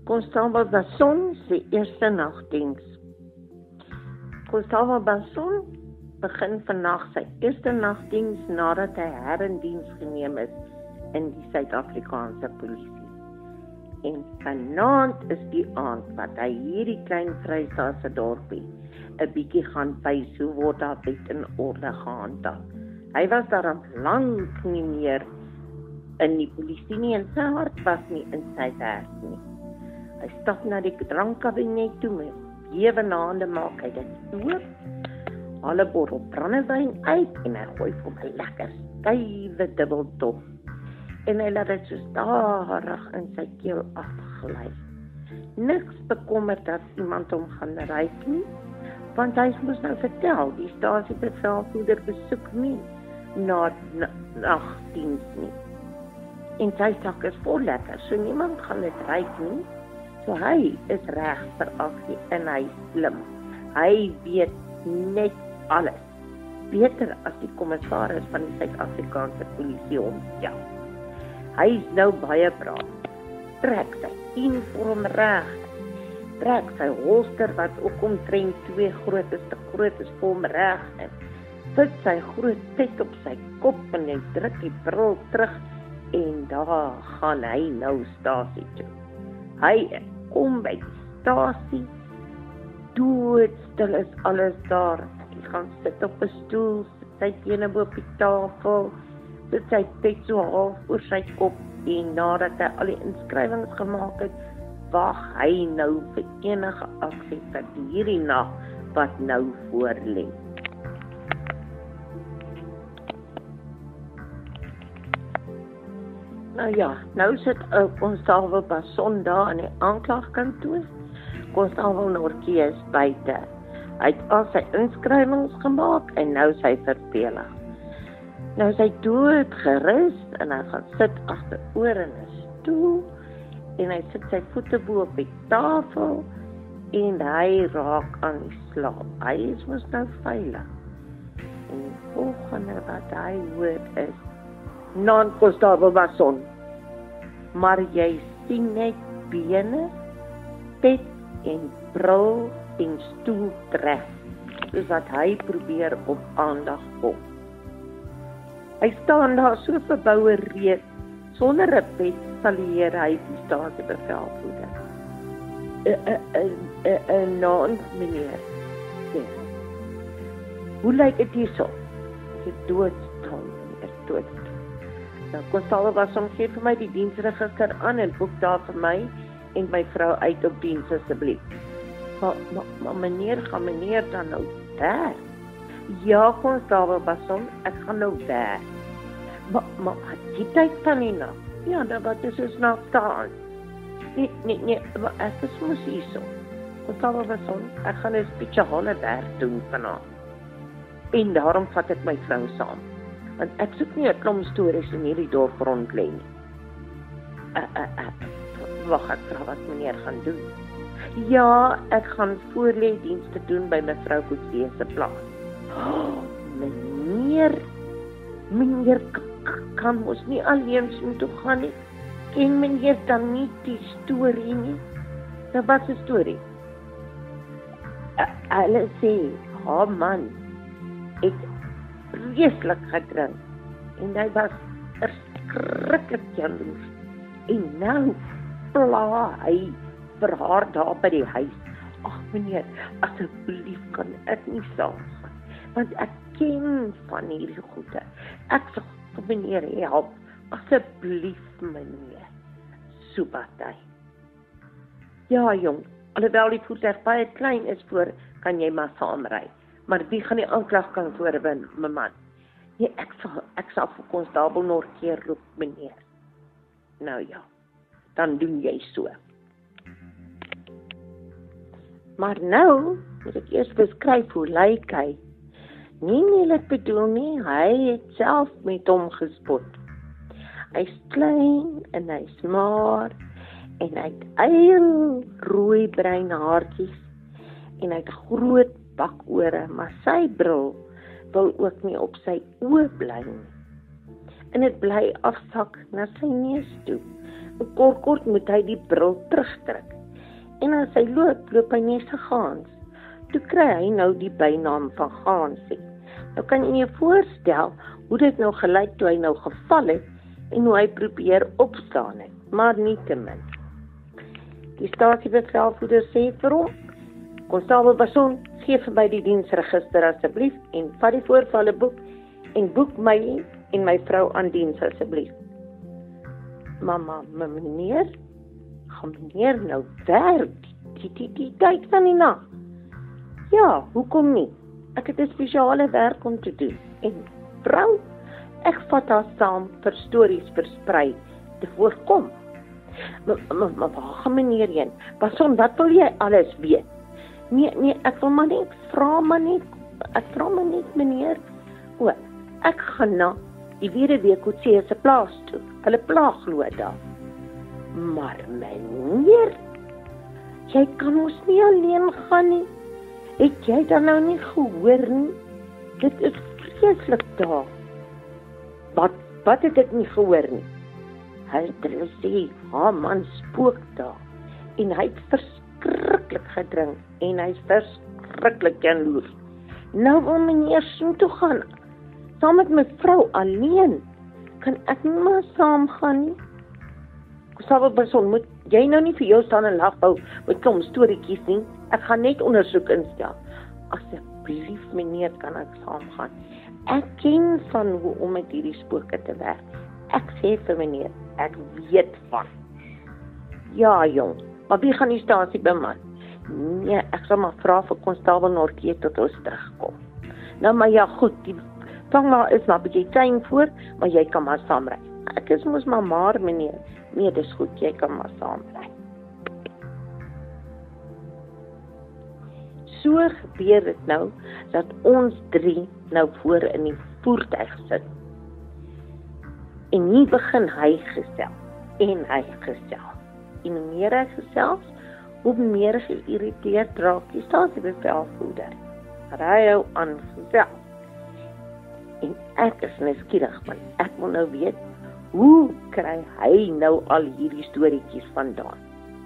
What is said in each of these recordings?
Konstabel Basson se eerste nagdiens. Konstabel Basson begin vandag sy eerste nagdiens nadat hy herindiens geneem is in die Suid-Afrikaanse polisie. En vanaand is die aand wat hy hierdie klein Vrystaatse dorpie 'n bietjie gaan wys hoe word daar wet en orde gehandhaaf. Hy was daarom lank nie meer in die polisie nie en sy hart was nie in sy werk nie. Hy stap na die drankkabinet toe met bewende hande maak hy dit oop, haal 'n bottel brandewyn uit en hy gooi vir 'n lekker stywe dubbeltop. En hy laat dit so stadig in sy keel afgelei. Niks bekommerd dat iemand hom gaan ruik nie, want hy moes nou vertel, die stasiebevelvoerder besoek nie na nagdiens nie. En sy sak is vol lekker, so niemand gaan dit ruik nie. So hy is reg vir aksie en hy is slim. Hy weet net alles. Beter as die kommissaris van die Suid-Afrikaanse polisie homself. Hy is nou baie braaf. Trek sy uniform reg. Trek sy holster wat ook omtrent 2 groot is vir hom reg en sit sy groot pet op sy kop en hy druk die bril terug en daar gaan hy nou stasie toe. Hy kom by die stasie, doodstil is alles daar. Hy gaan sit op 'n stoel, sit sy tene bo op die tafel, sit sy pet so half oor sy kop en nadat hy al die inskrywings gemaak het, wag hy nou vir enige aksie vir hierdie nag wat nou voorlê. Nou ja, nou sit Konstabel Basson daar aan die aanklagkantoor. Konstabel Norkie is buite. Hy het al sy inskrywings gemaak en nou sy vervelig. Nou is hy doodgerus en hy gaan sit agteroor in 'n stoel en hy sit sy voete bo op die tafel en hy raak aan die slaap. Hy is mos nou veilig. En die volgende wat hy hoor is non-Konstabel Basson. Maar jy sien net bene, pet en bril en stoel trek, soos wat hy probeer op aandag kom. Hy staan daar so verboue reeds, sonder 'n pet salueer hy die stasiebevelvoerder. 'n naam, meneer. Ja. Hoe lyk dit hierso? Ek het doodstil, meneer, doodstil. Nou, Konstabel Basson gee vir my die diensregister aan en boek daar vir my en my vrou uit op diens asseblief. Maar meneer, gaan meneer dan nou werk? Ja, Konstabel Basson, ek gaan nou werk. Maar die tyd van die nag? Ja, dat wat is so snaaks staan. Nee, maar ek is mos hierso. Konstabel Basson, ek gaan 'n spesiale werk doen vanaand. En daarom vat ek my vrou saam. Want ek soek nie 'n klomp stories in hierdie dorp rond lê nie. Wag, ek vra wat meneer gaan doen. Ja, ek gaan voorlê-dienste doen by mevrou Konstabel se plaas. Oh, meneer kan mos nie alleen so toe gaan nie. Ken meneer dan nie die storie nie? Nou, wat is die storie? Hulle sê, man, ek vreeslik gedrink en hy was verskriklik jaloers en nou pla hy vir haar daar by die huis. Ag meneer, asseblief kan ek nie saam gaan, want ek ken van hierdie goede. Ek sal meneer help, asseblief meneer. Soebathy. Ja jong, alhoewel die voertuig baie klein is voor, kan jy maar saamry. Maar wie gaan die aanklagkantoor wen, my man? Nee, ek sal vir Konstabel Norkie roep, meneer. Nou ja, dan doen jy so. Maar nou moet ek eers beskryf hoe lyk hy. Nee, ek bedoel nie, hy het self met hom gespot. Hy's klein en hy's maar en hy het eil rooi bruin haartjies en hy het groot bakore, maar sy bril wil ook nie op sy oë bly nie. En dit bly afsak na sy neus toe. Kort moet hy die bril terugtrek En as hy loop hy net 'n gans. Toe kry hy nou die bynaam van Gansie. Nou kan jy jou voorstel hoe dit nou gelyk toe hy nou geval het en hoe hy probeer opstaan het, maar nietemin. Die stasiebevelvoerder sê vir hom, Konstabel Basson, gee vir my die diensregister asseblief en vat die voorvalle boek en boek my en my vrou aan diens asseblief. Mama, meneer, gaan meneer nou werk, die tyd van die nag? Ja, hoekom nie? Ek het 'n spesiale werk om te doen. En vrou, ek vat haar saam vir stories versprei te voorkom. Maar waar gaan meneer heen? Basson, wat wil jy alles weet? Nee, ek wil maar net, ek vra maar net meneer. O, ek gaan na die weduwee Kotse se plaas toe. Hulle plaaglo daar. Maar meneer, jy kan ons nie alleen gaan nie. Het jy dan nou nie gehoor nie? Dit is vreeslik daar. Wat het ek nie gehoor nie? Hulle sê, haar man spook daar. En hy het verskriklik gedrink. En hy is verskriklik jaloers. Nou wil meneer soontoe gaan. Saam met my vrou alleen. Kan ek nie maar saam gaan nie? Konstabel Basson, moet jy nou nie vir jou staan en lag hou met klomp storieetjies nie? Ek gaan net ondersoek instel. Asseblief meneer, kan ek saamgaan? Ek ken van hoe om met hierdie spooke te werk. Ek sê vir meneer, ek weet van. Ja jong, maar wie gaan die stasie beman? Nee, ek sal maar vra vir Konstabel Nortjie tot ons terugkom. Nou maar ja goed, die vanglaar is maar bietjie klein voor, maar jy kan maar saamry. Ek is mos maar meneer. Nee, dis goed, jy kan maar saamry. So gebeur dit nou, dat ons 3 nou voor in die voertuig sit. En nie begin hy gesels, en hy gesels. En hoe meer hy gesels, hoe meer geïrriteerd raak die stasiebevelvoerder. Hy hou aan gesels. En ek is nuuskierig, want ek wil nou weet, hoe kry hy nou al hierdie storieetjies vandaan?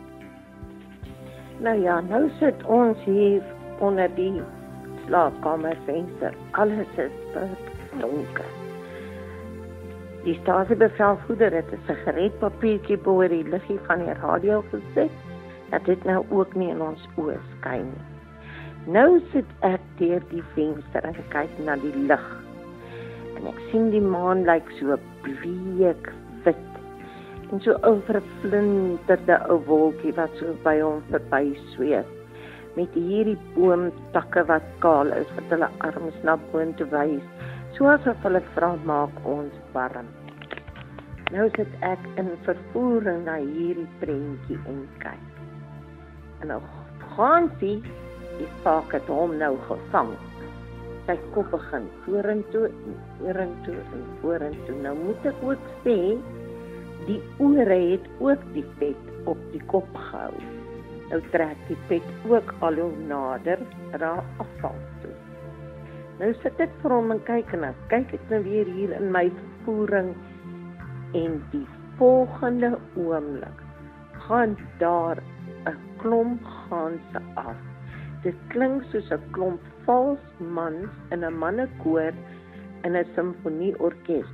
Nou ja, nou sit ons hier onder die slaapkamervenster. Alles is donker. Die stasiebevelvoerder het 'n sigaretpapiertjie bo die liggie van die radio gesit, dat dit nou ook nie in ons oë skyn nie. Nou sit ek deur die venster en kyk na die lig. En ek sien die maan lyk so bleek wit. En so oorflinterde ou wolkie wat so by hom verby sweef. Met hierdie boomtakke wat kaal is, wat hulle arms na boontoe wys, soos of hulle vra, maak ons warm. Nou sit ek in vervoering na hierdie prentjie en kyk. En nou Gansie, die paak het hom nou gevang. Sy kop begin vorentoe en vorentoe en vorentoe. Nou moet ek ook sê, die ore het ook die pet op die kop gehou. Nou trek die pet ook al hoe nader daar afval toe. Nou sit ek vir hom en kyk ek nou weer hier in my vervoering en die volgende oomblik gaan daar 'n klomp ganse af. Dit klink soos 'n klomp vals mans in 'n mannekoor in 'n simfonieorkes.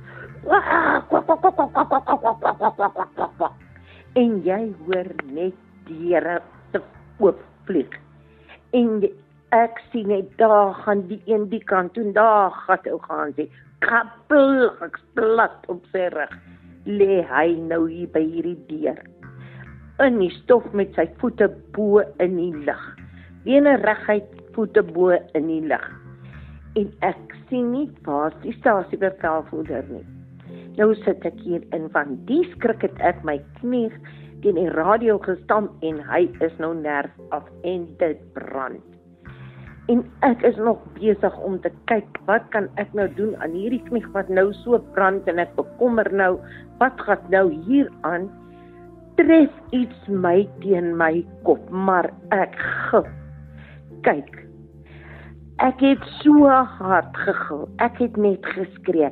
En jy hoor net deure te oopvlieg. En ek sien net daar gaan die een die kant toe, daar gaan sy kapel plat op sy rug. Lê hy nou hier by hierdie deur. In die stof met sy voete bo in die lug. Bene reguit, voete bo in die lug. En ek sien nie waar die stasiebevelvoerder nie. Nou sit ek hier in, van die skrik het ek my knie teen die radio gestamp en hy is nou nerf af en dit brand. En ek is nog besig om te kyk, wat kan ek nou doen aan hierdie knie wat nou so brand en ek bekommer nou, wat gaan nou hier aan? Tref iets my teen my kop, maar ek gil. Kyk, ek het so hard gegil, ek het net geskree,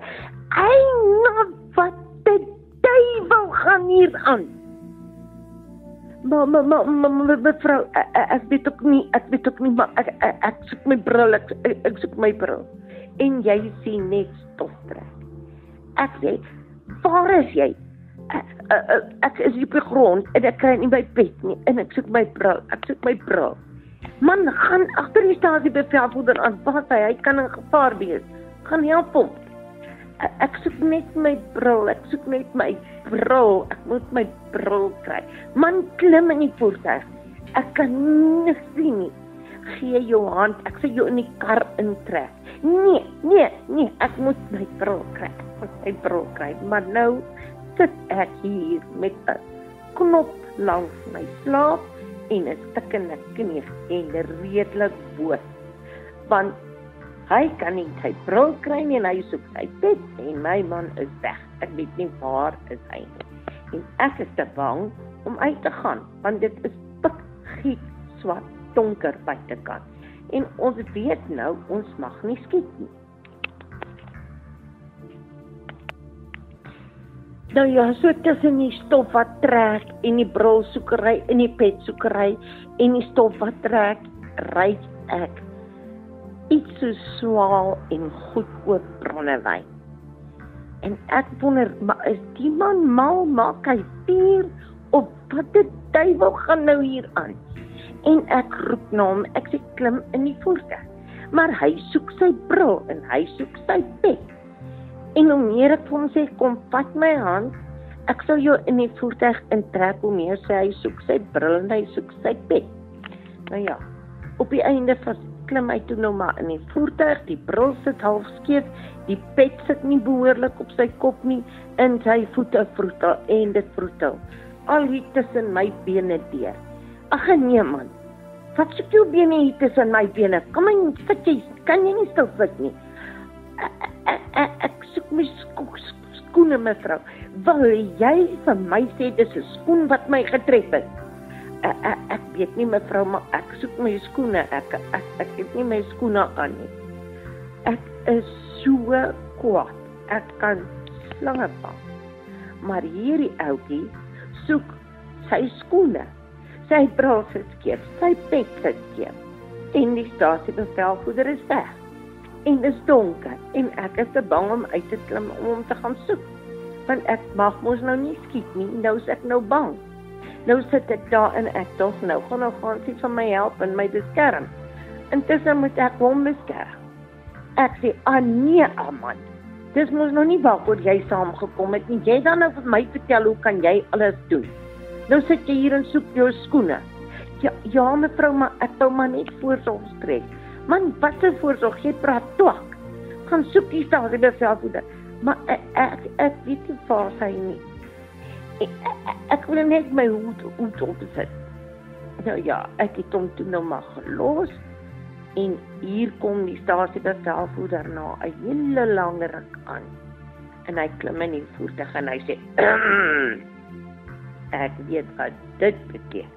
eina, wat die duivel gaan hier aan? Mevrou, ek weet ook nie, maar ek soek my bril, ek soek my bril. En jy sien net stof trek. Ek sê, waar is jy? Ek is op die grond en ek kry nie my pet nie en ek soek my bril. Man, gaan agter die stasiebevelvoerder aan, wat hy kan in gevaar wees. Gaan help hom. Ek soek net my bril, ek moet my bril kry. Man, klim in die voertuig. Ek kan niks sien nie. Gee jou hand, ek sal jou in die kar intrek. Nee, ek moet my bril kry. Maar nou sit ek hier met 'n knop langs my slaap en 'n stikkende kneef en redelik boos. Want hy kan nie sy bril kry nie en hy soek sy pet en my man is weg. Ek weet nie waar is hy nie. En ek is te bang om uit te gaan, want dit is pikgiet swart donker buitekant. En ons weet nou, ons mag nie skiet nie. Nou ja, so tussen die stof wat trek en die brilsoekery en die petsoekery en die stof wat trek, ruik ek iets so swaal en goedkoop brandewyn. En ek wonder, maar is die man mal, maak hy vuur, of wat die duiwel gaan nou hier aan? En ek roep na hom, ek sê klim in die voertuig. Maar hy soek sy bril en hy soek sy pet. En hoe meer ek vir hom sê, kom vat my hand, ek sal jou in die voertuig intrek, hoe meer sê hy soek sy bril en hy soek sy pet. Nou ja, op die einde klim hy toe nou maar in die voertuig, die bril sit half skeef, die pet sit nie behoorlik op sy kop nie, en sy voete vroetel en dit vroetel. Al hier tussen my bene deur. Ag nee man, wat soek jou bene hier tussen my bene? Kan jy nie stil sit nie? Ek soek my skoene, mevrou. Wil jy vir my sê dis 'n skoen wat my getref het? Ek weet nie mevrou, maar ek soek my skoene. Ek het nie my skoene aan nie. Ek is so kwaad. Ek kan slange vang. Maar hierdie ouetjie soek sy skoene. Sy bril sit skeef, sy pet sit skeef. En die stasiebevelvoerder is weg. En dit is donker en ek is te bang om uit te klim om hom te gaan soek. Want ek mag mos nou nie skiet nie. Nou is ek nou bang. Nou sit ek daar en ek dink nou gaan sy van my help en my beskerm. Intussen moet ek hom beskerm. Ek sê, nee, man. Dis mos nog nie waarvoor jy saamgekom het nie. Jy dan nou vir my vertel hoe kan jy alles doen? Nou sit jy hier en soek jou skoene. Ja mevrou, maar ek wou maar net voorsorg trek. Man, wat 'n voorsorg, jy praat twak. Gaan soek die stasiebevelvoerder. Maar ek weet nie waar sy nie. Ek wil net my hoed opsit. Nou ja, ek het hom toe nou maar gelos. En hier kom die stasiebevelvoerder na 'n hele lang ruk aan. En hy klim in die voertuig en hy sê, ek weet wat dit beteken.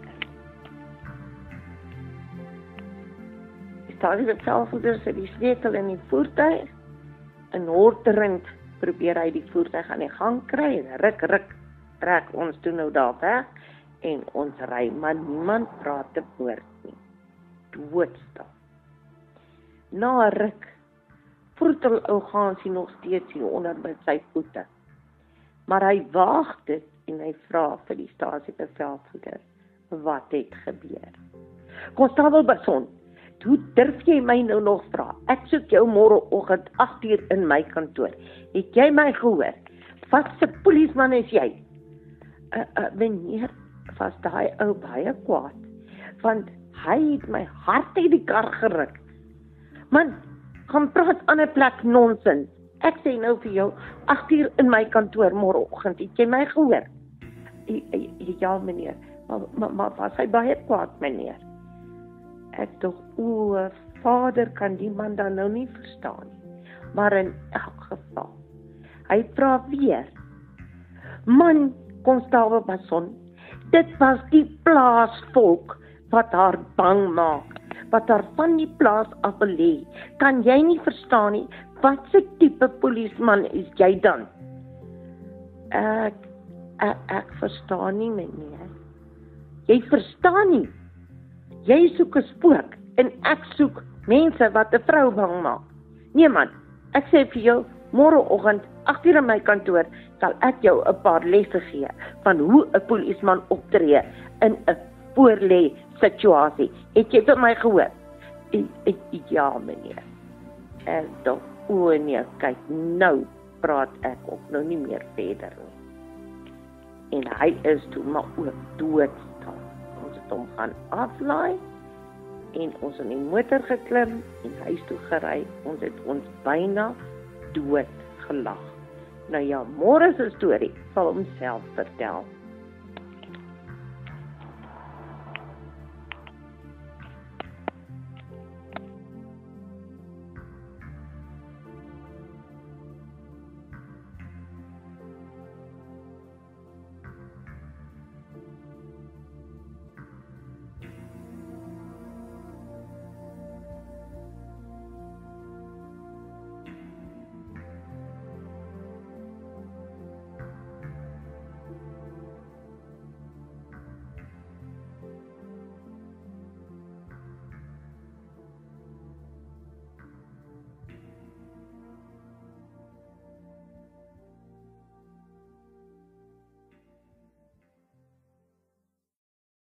Die stasiebevelvoerder sit die sleutel in die voertuig en horterend probeer hy die voertuig aan die gang kry en ruk trek ons toe nou daar weg en ons ry, maar niemand praat 'n woord nie. Doodstil. Na 'n ruk vroetel ou Gansie nog steeds hier onder met sy voete. Maar hy waag dit en hy vra vir die stasiebevelvoerder, wat het gebeur? Konstabel Basson, hoe durf jy my nou nog vra? Ek soek jou môreoggend 8:00 in my kantoor. Het jy my gehoor? Wat 'n polisieman is jy? Meneer, was daai ou baie kwaad, want hy het my hart uit die kar geruk. Man, gaan praat aan 'n plek nonsens. Ek sê nou vir jou, 8:00 in my kantoor môreoggend. Het jy my gehoor? Ja, meneer. Maar was hy baie kwaad, meneer? Ek dink, vader kan die man dan nou nie verstaan nie. Maar in elk geval, hy vra weer. Man, Konstabel Basson, dit was die plaasvolk wat haar bang maak, wat haar van die plaas af wil hê. Kan jy nie verstaan nie, wat se tipe polisieman is jy dan? Ek verstaan nie, meneer. Jy verstaan nie. Jy soek 'n spook en ek soek mense wat 'n vrou bang maak. Nee man, ek sê vir jou, môreoggend 8:00 in my kantoor sal ek jou 'n paar lesse gee van hoe 'n polisieman optree in 'n voorlê situasie. Het jy vir my gehoor? Ja, meneer. En dan, nee, kyk, nou praat ek ook nou nie meer verder nie. En hy is toe maar ook doodstaan. Ons het hom gaan aflaai en ons in die motor geklim en huis toe gery. Ons het ons byna dood gelag. Nou ja, môre se storie sal homself vertel.